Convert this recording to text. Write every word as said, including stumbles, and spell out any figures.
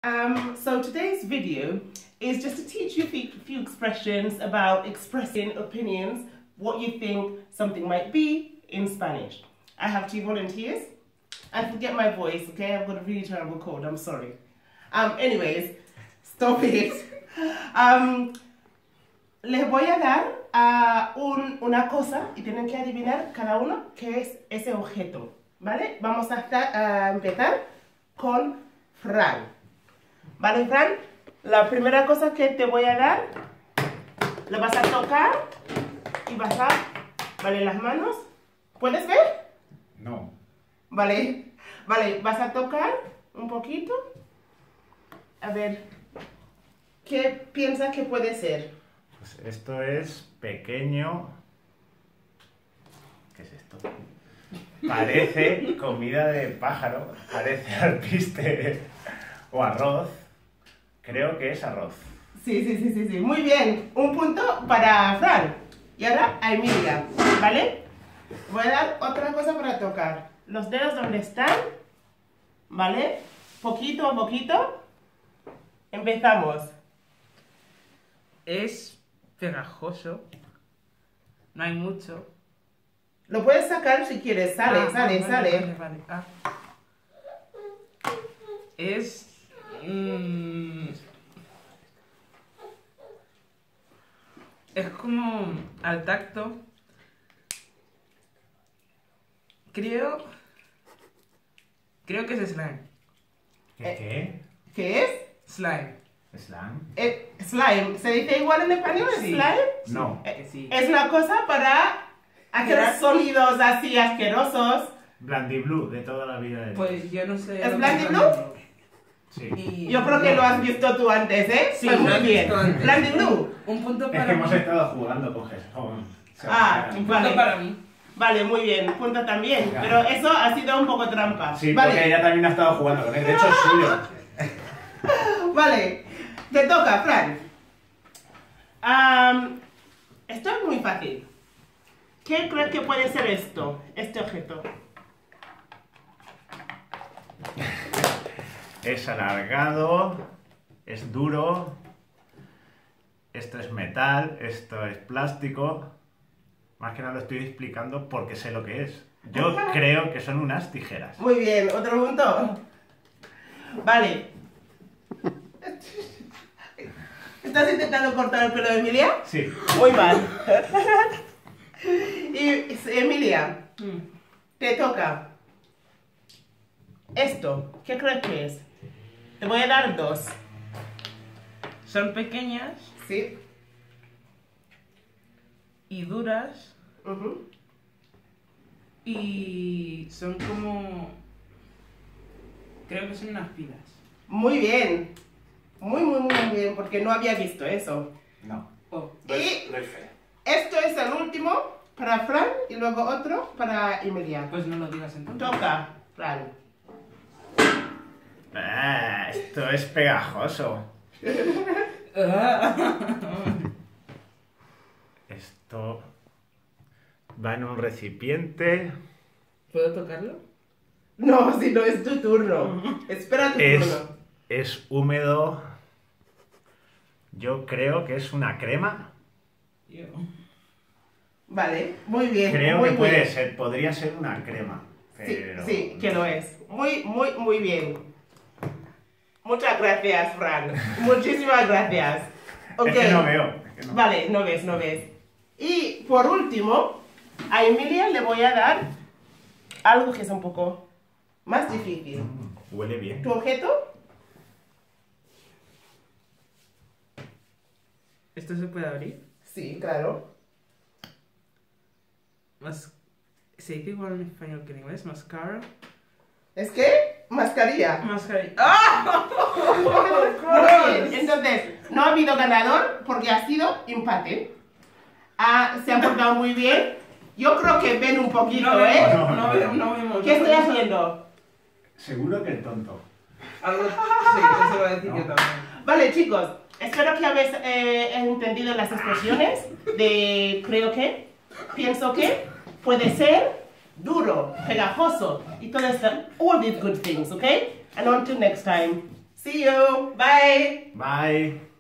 Um, so today's video is just to teach you a few, few expressions about expressing opinions, what you think something might be in Spanish. I have two volunteers. And forget my voice, okay? I've got a really terrible cold, I'm sorry. Um, anyways, stop it. Um, les voy a dar uh, un, una cosa y tienen que adivinar cada uno qué es ese objeto, ¿vale? Vamos a, estar, a empezar con Fran. ¿Vale, Fran? La primera cosa que te voy a dar, la vas a tocar y vas a... ¿Vale? Las manos. ¿Puedes ver? No. Vale, vale, vas a tocar un poquito. A ver, ¿qué piensas que puede ser? Pues esto es pequeño. ¿Qué es esto? Parece comida de pájaro, parece alpiste o arroz. Creo que es arroz. Sí, sí, sí, sí, sí. Muy bien, un punto para Fran. Y ahora a Emilia, ¿vale? Voy a dar otra cosa para tocar. Los dedos donde están, ¿vale? Poquito a poquito. Empezamos. Es pegajoso. No hay mucho. Lo puedes sacar si quieres. Sale, Ah, sale, vale, sale. vale, vale. Ah. Es... mm, es como al tacto. Creo... Creo que es slime. ¿Qué? ¿Qué? ¿Qué es? Slime. ¿Slam? Eh, slime. ¿Se dice igual en español? Sí. ¿Slime? No. Que sí. Es una cosa para hacer Gracias. sonidos así asquerosos. Blandiblu, de toda la vida. De Pues yo no sé... ¿Es lo que Blandy es Blue? Blandy Blue. Sí. Y- Yo creo que lo has visto tú antes, ¿eh? Sí, Pues lo muy he bien. visto antes. Blandy Blue. Un punto Es para que hemos mí. estado jugando con Jesús. Ah, Un vale. punto para mí. Vale, muy bien. Punto también. Ya. Pero eso ha sido un poco trampa. Sí, vale. porque ella también ha estado jugando con él. De hecho, es suyo. Vale. Te toca, Fran. Am, esto es muy fácil. ¿Qué crees que puede ser esto? Este objeto. Es alargado, es duro, esto es metal, esto es plástico. Más que nada lo estoy explicando porque sé lo que es. Yo creo que son unas tijeras. Muy bien. ¿Otro punto? Vale. ¿Estás intentando cortar el pelo de Emilia? Sí. Muy mal. Y Emilia, Mm. te toca. Esto, ¿qué crees que es? Te voy a dar dos. Son pequeñas ¿Sí? y duras Ujú. y son como... Creo que son unas pilas. Muy bien. Muy, muy, muy bien, porque no había visto eso. No. Oh. Y Doy fe. esto es el último para Fran y luego otro para Emilia. Pues no lo digas entonces. Toca, Fran. Ah, esto es pegajoso. Esto va en un recipiente. ¿Puedo tocarlo? No, si no es tu turno. Espera tu Es, turno. es húmedo. Yo creo que es una crema. Yo. Vale, muy bien. Creo muy que puede bien. ser, podría ser una crema. Sí, Pero sí, que lo es. Muy, muy, muy bien. Muchas gracias, Fran. Muchísimas gracias. Ok. Es que no veo. es que no- Vale, no ves, no ves. Y por último, a Emilia le voy a dar algo que es un poco más difícil. Mm, Huele bien. ¿Tu objeto? ¿Esto se puede abrir? Sí, claro. Mas... ¿Se dice igual en español que en inglés? Mascara. ¿Es que? Mascarilla. Mascarilla. ¡Ah! Muy bien. Entonces, no ha habido ganador porque ha sido empate. Ah, se han portado muy bien. Yo creo que ven un poquito, No ¿eh? vemos, no vemos, no vemos. ¿Qué estoy haciendo? Seguro que el tonto. Algo... Sí, eso lo voy a decir No. yo también. Vale, chicos, espero que habéis eh, entendido las expresiones de creo que, pienso que, puede ser, duro, pegajoso y todo esto. All these good things, okay? And until next time. See you. Bye. Bye.